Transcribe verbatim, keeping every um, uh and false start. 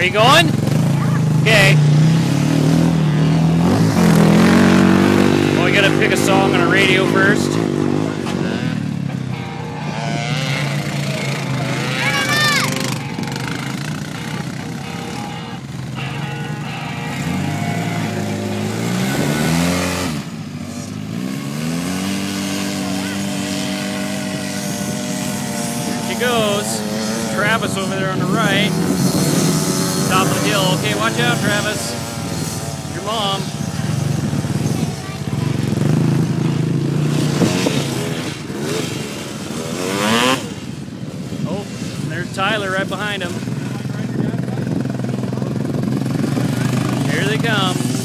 Are you going? Okay. Well, we gotta pick a song on a radio first. Here she goes. Travis over there on the right. Top of the hill. Okay, watch out, Travis. Your mom. Oh, there's Tyler right behind him. Here they come.